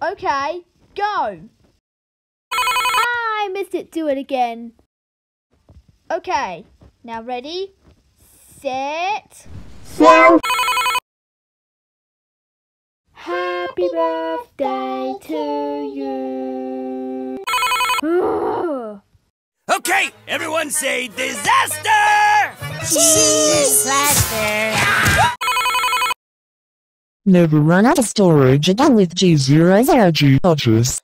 Okay, go! I missed it. Do it again. Okay, now ready, set, So, happy birthday to you. Okay, everyone say disaster! Disaster! never run out of storage again with G0 Energy Dodgers.